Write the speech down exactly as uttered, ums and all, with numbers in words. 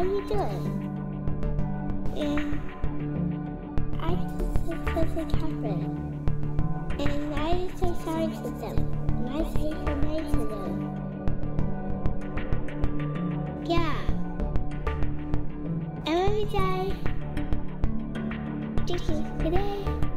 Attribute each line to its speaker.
Speaker 1: how you doing? And I just was a Catherine. And I just say sorry to them. And I say goodnight to them. Yeah. I love you, Dad. Thank you. Good day.